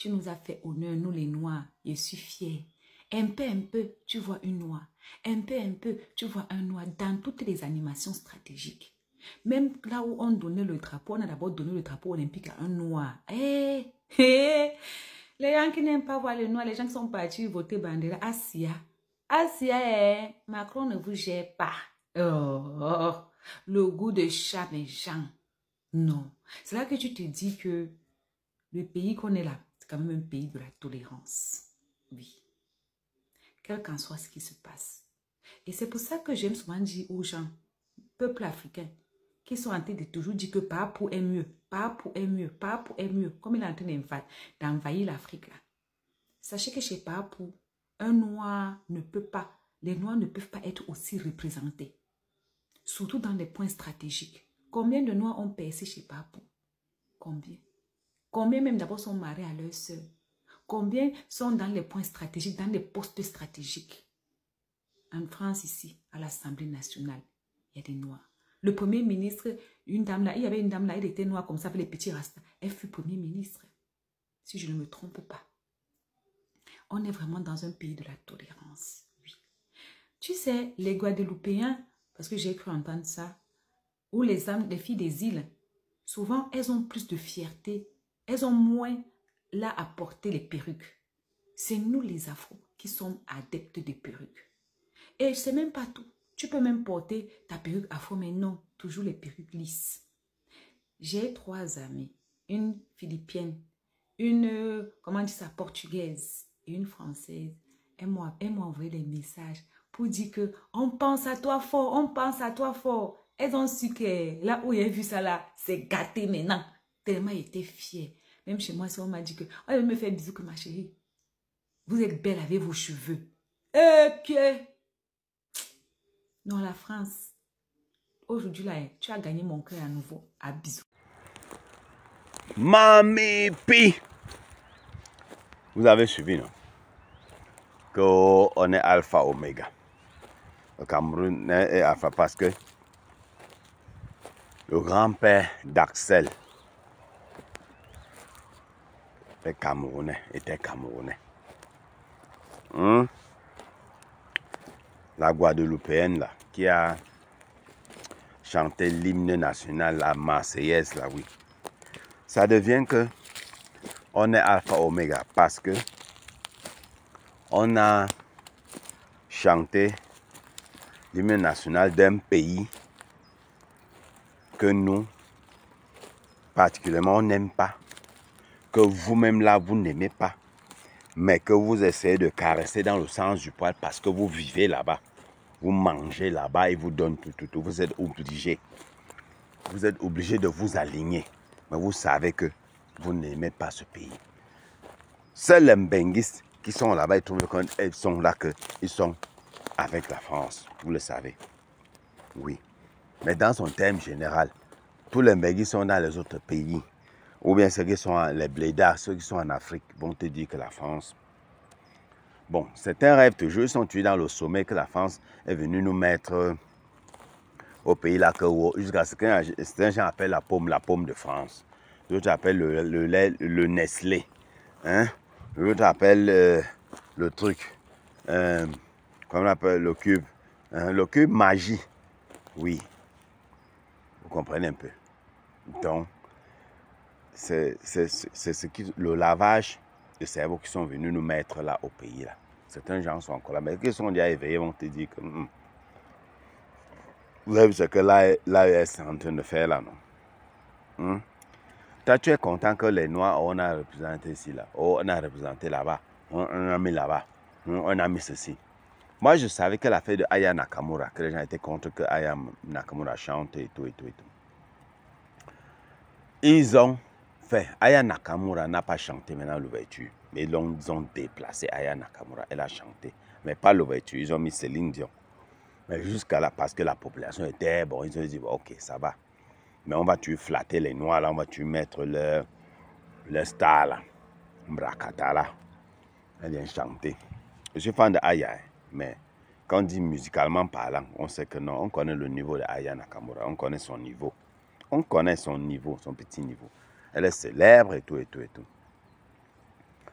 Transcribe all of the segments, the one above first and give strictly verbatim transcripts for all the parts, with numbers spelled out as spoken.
tu nous as fait honneur, nous les Noirs. Je suis fière. Un peu, un peu, tu vois une Noire. Un peu, un peu, tu vois un Noir dans toutes les animations stratégiques. Même là où on donnait le drapeau, on a d'abord donné le drapeau olympique à un Noir. Hé, hé, les gens qui n'aiment pas voir les Noirs, les gens qui sont partis voter Bandera, Asia. Asia, eh, Macron ne vous gère pas. Oh, oh, le goût de chat, mes gens. Non. C'est là que tu te dis que le pays qu'on est là, c'est quand même un pays de la tolérance. Oui. Quel qu'en soit ce qui se passe. Et c'est pour ça que j'aime souvent dire aux gens, peuple africain, qui sont en train de toujours dire que Papou est mieux, Papou est mieux, Papou est mieux, comme il est en train d'envahir l'Afrique là. Sachez que chez Papou, un Noir ne peut pas, les Noirs ne peuvent pas être aussi représentés. Surtout dans les points stratégiques. Combien de Noirs ont percé chez Papou? Combien? Combien même d'abord sont mariés à leur sœur? Combien sont dans les points stratégiques, dans les postes stratégiques? En France ici, à l'Assemblée nationale, il y a des Noirs. Le premier ministre, une dame là, il y avait une dame là, elle était noire comme ça, avec les petits rastas. Elle fut premier ministre. Si je ne me trompe pas. On est vraiment dans un pays de la tolérance. Oui. Tu sais, les Guadeloupéens, parce que j'ai cru entendre ça, ou les, âmes, les filles des îles, souvent, elles ont plus de fierté. Elles ont moins là à porter les perruques. C'est nous les Afro qui sommes adeptes des perruques. Et c'est même pas tout. Tu peux même porter ta perruque afro, mais non, toujours les perruques lisses. J'ai trois amies, une philippienne, une, comment on dit ça, portugaise et une française. Elles m'ont envoyé des messages pour dire que on pense à toi fort, on pense à toi fort. Elles ont su que là où j'ai vu ça là, c'est gâté maintenant. Tellement j'étais fière. Même chez moi, on m'a dit que, oh, elle me fait bisous que ma chérie. Vous êtes belle avec vos cheveux. Ok. Non, la France. Aujourd'hui, là, tu as gagné mon cœur à nouveau. À bisous. Mami Pi. Vous avez suivi, non? Qu'on est alpha oméga. Le Cameroun est alpha parce que le grand-père d'Axel est Camerounais, était Camerounais. Hum? La Guadeloupéenne, là, qui a chanté l'hymne national, la Marseillaise, là, oui. Ça devient que on est alpha oméga parce que on a chanté l'hymne national d'un pays que nous, particulièrement, on n'aime pas, que vous-même là, vous n'aimez pas, mais que vous essayez de caresser dans le sens du poil parce que vous vivez là-bas, vous mangez là-bas et vous donnent tout, tout, tout. Vous êtes obligé, vous êtes obligé de vous aligner, mais vous savez que vous n'aimez pas ce pays. Seuls les Mbenguistes qui sont là-bas, ils trouvent qu'ils sont là, qu'ils sont avec la France, vous le savez. Oui. Mais dans son terme général, tous les Mbenguistes sont dans les autres pays. Ou bien ceux qui sont les blédards, ceux qui sont en Afrique, vont te dire que la France... Bon, c'est un rêve toujours, ils sont tués dans le sommet que la France est venue nous mettre au pays là, jusqu'à ce que certains gens appellent la pomme, la pomme de France. D'autres appellent le, le lait, le Nestlé. Hein? D'autres appellent euh, le truc, euh, comment on appelle le cube, hein? Le cube magie. Oui, vous comprenez un peu. Donc, c'est ce qui, le lavage de cerveau qui sont venus nous mettre là au pays. Là. Certains gens sont encore là, mais qui sont déjà éveillés vont te dire que mm, vous avez vu ce que l'A E S est en train de faire là, non? Mm? Toi, tu es content que les Noirs, on a représenté ici, là, on a représenté là-bas, on, on a mis là-bas, on a mis ceci. Moi, je savais que l'affaire de Aya Nakamura, que les gens étaient contre que Aya Nakamura chante et tout, et tout, et tout. Ils ont fait, Aya Nakamura n'a pas chanté maintenant l'ouverture, mais ils ont, ils ont déplacé Aya Nakamura, elle a chanté, mais pas l'ouverture, ils ont mis Céline Dion. Mais jusqu'à là, parce que la population était, bon, ils ont dit, ok, ça va. Mais on va tu flatter les Noirs, là, on va tu mettre le, le star, là, Mbrakata, là. Elle vient chanter. Je suis fan de Aya, mais quand on dit musicalement parlant, on sait que non, on connaît le niveau de Aya Nakamura, on connaît son niveau. On connaît son niveau, son petit niveau. Elle est célèbre et tout, et tout, et tout.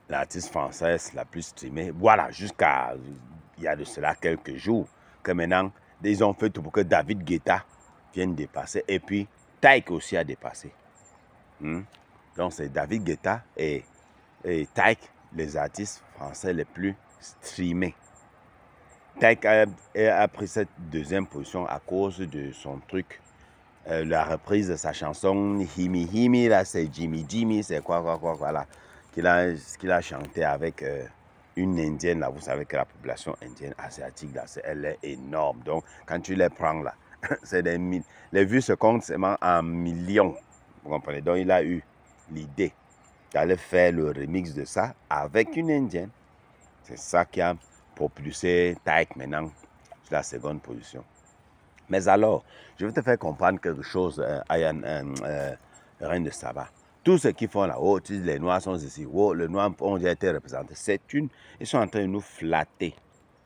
l'artiste française la plus streamée. Voilà, jusqu'à il y a de cela quelques jours, que maintenant, ils ont fait tout pour que David Guetta vienne dépasser. Et puis, Taïk aussi a dépassé. Hmm? Donc, c'est David Guetta et, et Taïk, les artistes français les plus streamés. Taïk a, a pris cette deuxième position à cause de son truc. Euh, la reprise de sa chanson Himi Himi, là c'est Jimmy Jimmy, c'est quoi, quoi, quoi, voilà, qu'il a, qu'il a chanté avec euh, une indienne, là, vous savez que la population indienne asiatique, là, elle est énorme, donc quand tu les prends là, c'est des mille, les vues se comptent seulement en millions, vous comprenez, donc il a eu l'idée d'aller faire le remix de ça avec une indienne, c'est ça qui a propulsé Taïk maintenant sur la seconde position. Mais alors, je vais te faire comprendre quelque chose, euh, Ayan, euh, euh, Reine de Saba. Tous ceux qui font là-haut, tu dis les Noirs sont ici, oh, les Noirs ont déjà été représentés. C'est une, ils sont en train de nous flatter.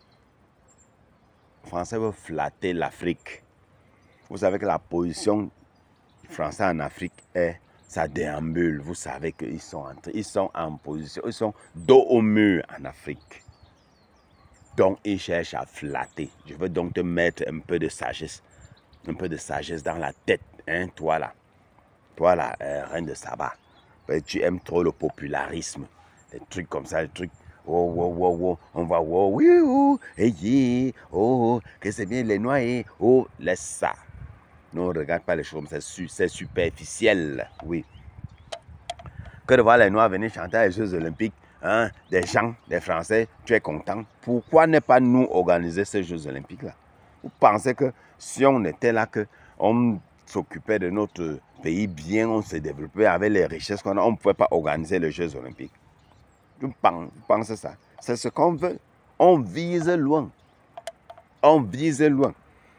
Les Français veulent flatter l'Afrique. Vous savez que la position française en Afrique est, ça déambule. Vous savez qu'ils sont, ils sont en position, ils sont dos au mur en Afrique. Donc, ils cherchent à flatter. Je veux donc te mettre un peu de sagesse, un peu de sagesse dans la tête, hein, toi là. Toi là, euh, Reine de Saba. Tu aimes trop le popularisme. Des trucs comme ça, des trucs, oh, oh, oh, oh, on va, oh, oui, oh, hey, yeah, oh, que c'est bien les noyés, oh, laisse ça. Ne regarde pas les choses comme ça, c'est superficiel, oui. Que de voir les Noirs venir chanter à les Jeux Olympiques, hein, des gens, des Français, tu es content. Pourquoi ne pas nous organiser ces Jeux Olympiques-là? Vous pensez que si on était là, qu'on s'occupait de notre pays bien, on se développait avec les richesses qu'on a, on ne pouvait pas organiser les Jeux Olympiques? Vous pensez ça? C'est ce qu'on veut. On vise loin. On vise loin.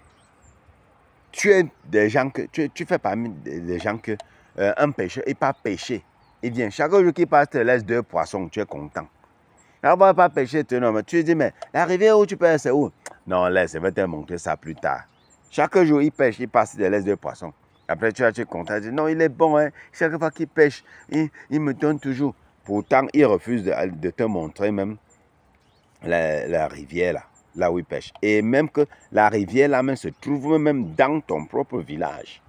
Tu es des gens que, tu, tu fais parmi des gens que euh, un pêcheur n'est pas pêché. Il vient, chaque jour qu'il passe, te laisse deux poissons, tu es content. On ne va pas pêcher, tu, non, mais tu dis, mais la rivière où tu pêches, c'est où? Non, laisse, je vais te montrer ça plus tard. Chaque jour, il pêche, il passe, il te laisse deux poissons. Après, tu, tu es content, tu dis, non, il est bon, hein. Chaque fois qu'il pêche, il, il me donne toujours. Pourtant, il refuse de, de te montrer même la, la rivière, là, là où il pêche. Et même que la rivière, là, même, se trouve même dans ton propre village.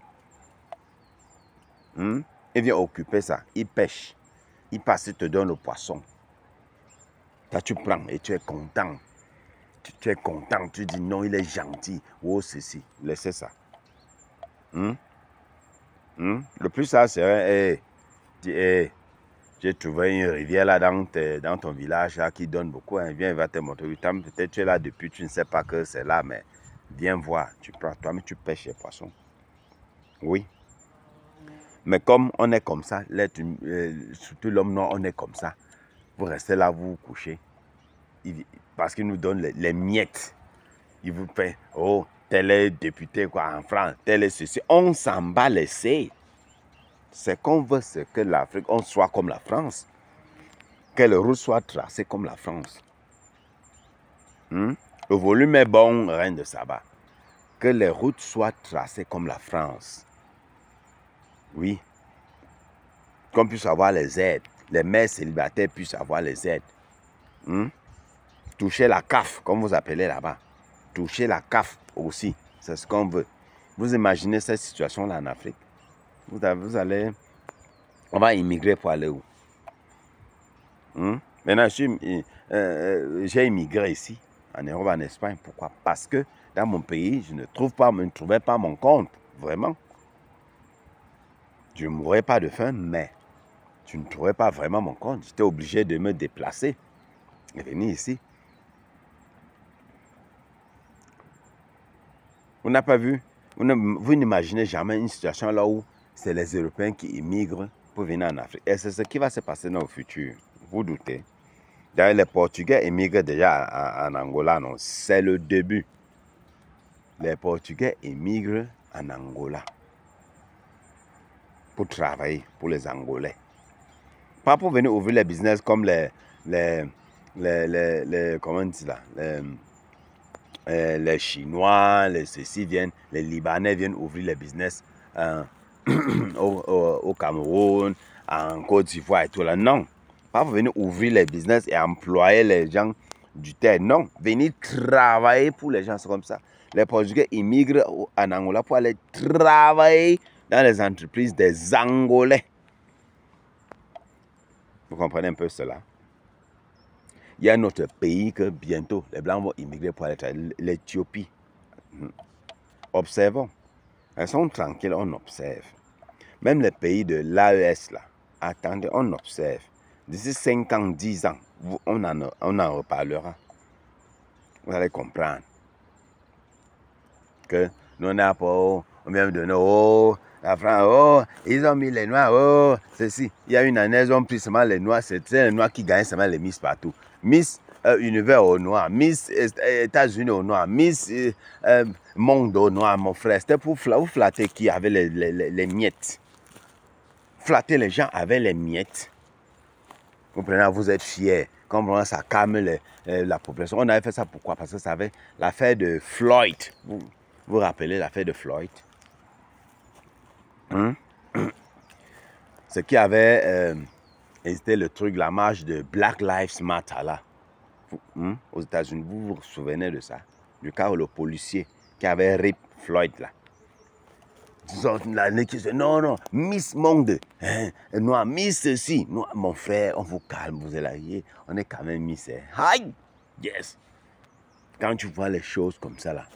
Hmm? Il vient occuper ça, il pêche, il passe, il te donne le poisson. Toi, tu prends et tu es content. Tu, tu es content, tu dis non, il est gentil. Oh, ceci, laissez ça. Hmm? Hmm? Le plus ça serait, hey, hey, j'ai trouvé une rivière là dans, te, dans ton village là, qui donne beaucoup. Hein. Viens, il va te montrer. Peut-être tu es là depuis, tu ne sais pas que c'est là, mais viens voir. Tu prends toi, mais tu pêches les poissons. Oui. Mais comme on est comme ça, euh, surtout l'homme noir, on est comme ça. Vous restez là, vous vous couchez. Il, parce qu'il nous donne les, les miettes. Il vous fait, oh, tel est député quoi, en France, tel est ceci. On s'en bat les seins. C'est qu'on veut, c'est que l'Afrique, on soit comme la France. Que le route soit tracé comme la France. Hmm? Le volume est bon, Reine de Saba. Que les routes soient tracées comme la France. Oui. Qu'on puisse avoir les aides. Les mères célibataires puissent avoir les aides. Hmm? Toucher la C A F, comme vous appelez là-bas. Toucher la C A F aussi. C'est ce qu'on veut. Vous imaginez cette situation-là en Afrique? Vous, avez, vous allez... On va immigrer pour aller où? Hmm? Maintenant, euh, euh, j'ai immigré ici, en Europe, en Espagne. Pourquoi? Parce que dans mon pays, je ne, trouve pas, je ne trouvais pas mon compte. Vraiment. Je ne mourrais pas de faim, mais je ne trouvais pas vraiment mon compte. J'étais obligé de me déplacer et venir ici. Vous n'avez pas vu? Vous n'imaginez jamais une situation là où c'est les Européens qui immigrent pour venir en Afrique. Et c'est ce qui va se passer dans le futur. Vous doutez? D'ailleurs, les Portugais immigrent déjà en, en Angola. Non, c'est le début. Les Portugais immigrent en Angola pour travailler pour les Angolais. Pas pour venir ouvrir les business comme les, les, les, les, les comment on dit là, les, euh, les Chinois, les ceci viennent, les Libanais viennent ouvrir les business euh, au, au, au Cameroun, en Côte d'Ivoire et tout là. Non, Pas pour venir ouvrir les business et employer les gens du terre. Non, venir travailler pour les gens, c'est comme ça. Les Portugais immigrent en Angola pour aller travailler dans les entreprises des Angolais. Vous comprenez un peu cela? Il y a un autre pays que bientôt les Blancs vont immigrer pour aller travailler, l'Éthiopie. Observons. Elles sont tranquilles, on observe. Même les pays de l'A E S, là, attendez, on observe. D'ici cinq ans, dix ans, on en, on en reparlera. Vous allez comprendre que nous n'avons pas, on vient de donner, oh, la France, oh, ils ont mis les Noirs, oh, ceci. Il y a une année, ils ont pris seulement les Noirs, c'est les Noirs qui gagnent seulement les Miss partout. Miss euh, Univers au Noir, Miss États-Unis au Noir, Miss euh, euh, Monde au Noir, mon frère. C'était pour vous flatter qui avait les, les, les, les miettes. Flatter les gens avec les miettes. Vous comprenez, vous êtes fiers. Comme ça calme les, euh, la population. On avait fait ça pourquoi? Parce que ça avait l'affaire de Floyd. Vous vous rappelez l'affaire de Floyd? Hum? Ce qui avait euh, hésité le truc, la marche de Black Lives Matter là. Hum? Aux États-Unis, vous vous souvenez de ça? Du cas où le policier qui avait rip Floyd là. L'année qui dit non, non, Miss Monde, hein, noir, Miss ceci. Noir, mon frère, on vous calme, vous êtes là, on est quand même Miss. Aïe, yes. Quand tu vois les choses comme ça là,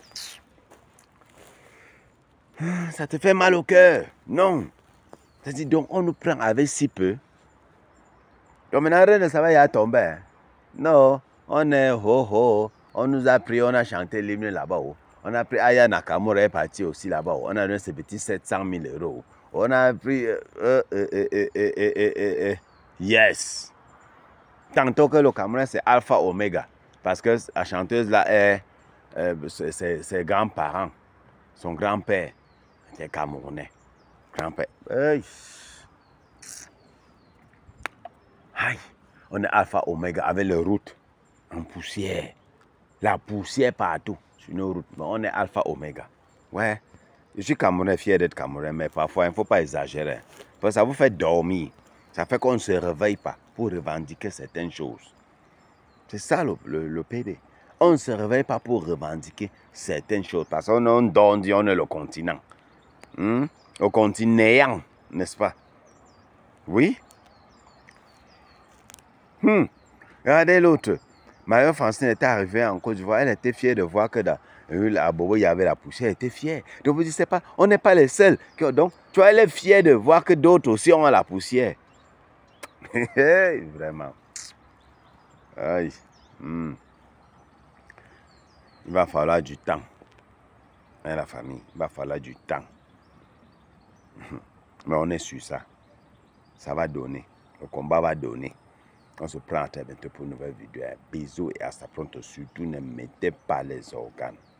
ça te fait mal au cœur. Non. C'est-à-dire, donc, on nous prend avec si peu. Donc maintenant, rien ne ça va y tomber. Non, on est ho ho. On nous a pris, on a chanté l'hymne là-bas. On a pris Aya Nakamura est parti aussi là-bas. On a donné ces petits sept cent mille euros. On a pris. Euh, euh, euh, euh, euh, euh, euh, euh, yes. Tantôt que le Cameroun c'est Alpha Omega. Parce que la chanteuse là est. Euh, ses, ses grands-parents. Son grand-père était Camerounais. Grand-père. Hey. Aïe. On est Alpha Omega avec les routes en poussière. La poussière partout. Nos routes, mais on est Alpha Omega. Ouais, je suis Camerounais, fier d'être Camerounais, mais parfois il ne faut pas exagérer. Parce que ça vous fait dormir. Ça fait qu'on ne se réveille pas pour revendiquer certaines choses. C'est ça le, le, le P D. On ne se réveille pas pour revendiquer certaines choses. Parce qu'on on, on dit on est le continent. Hmm? Le continent, n'est-ce pas? Oui? Hmm. Regardez l'autre. Mario Francine était arrivée en Côte d'Ivoire, elle était fière de voir que dans la Bobo, il y avait la poussière, elle était fière. Donc vous dites, c'est pas, on n'est pas les seuls. Donc, tu vois, elle est fière de voir que d'autres aussi ont la poussière. Vraiment. Aïe. Hmm. Il va falloir du temps. Hein, la famille, il va falloir du temps. Mais on est sur ça. Ça va donner. Le combat va donner. On se prend à très bientôt pour une nouvelle vidéo. Bisous et à sa pronto. Surtout ne mettez pas les organes.